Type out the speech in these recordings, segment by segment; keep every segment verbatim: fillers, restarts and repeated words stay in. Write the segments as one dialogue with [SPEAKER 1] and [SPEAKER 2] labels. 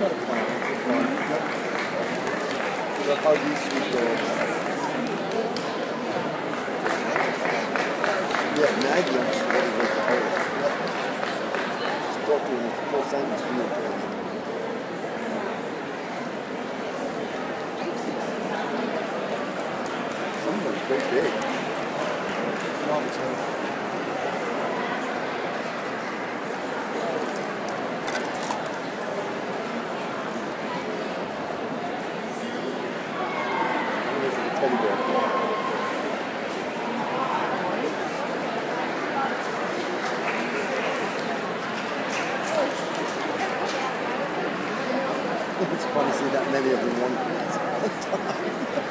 [SPEAKER 1] got a plan. The huggy sweet dogs. Yeah, Maggie, I'm just ready to go. She's talking in full sentence to me. Some of them are pretty big. Not so. Teddy bear. It's fun to see that many of them in one place all the time.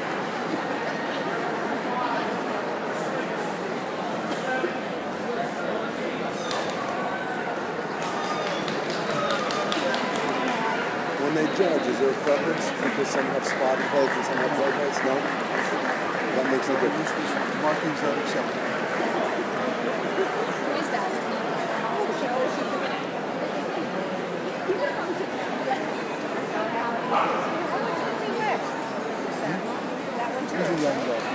[SPEAKER 1] When they judge, is there a preference because some have spotted heads and some have white heads? No? That makes no difference. Markings are acceptable.
[SPEAKER 2] Who is that?
[SPEAKER 1] He's a young dog.